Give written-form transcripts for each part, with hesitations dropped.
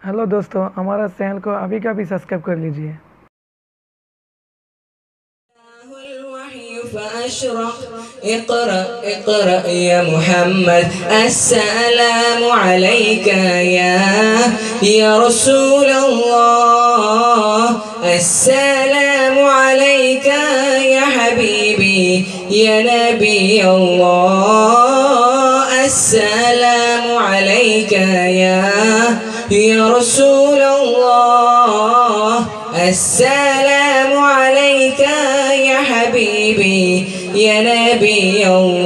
हेलो दोस्तों, हमारा चैनल को अभी का भी सब्सक्राइब कर लीजिए। فأشرق اقرأ اقرأ يا محمد السلام عليك يا رسول الله السلام عليك يا حبيبي يا نبي الله السلام عليك يا رسول الله السلام عليك يا حبيبي يا نبي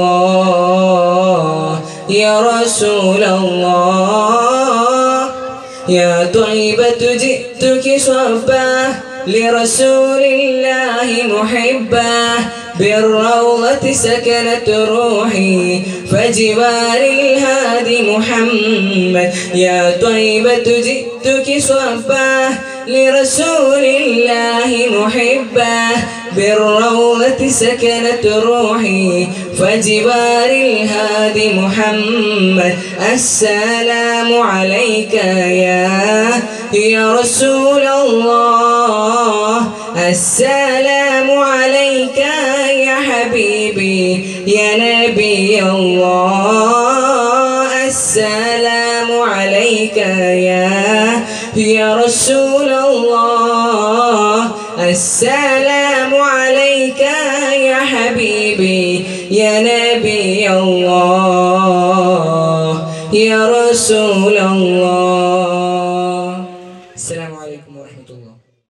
الله يا رسول الله يا طيبة جئتك صبا لرسول الله محبا بالروضة سكنت روحي فجوار الهادي محمد يا طيبة جئتك صبا لرسول الله محبا بالروضة سكنت روحي فجوار الهادي محمد السلام عليك يا رسول الله السلام عليك يا حبيبي يا نبي الله السلام عليك يا رسول الله السلام عليك يا حبيبي يا نبي الله يا رسول الله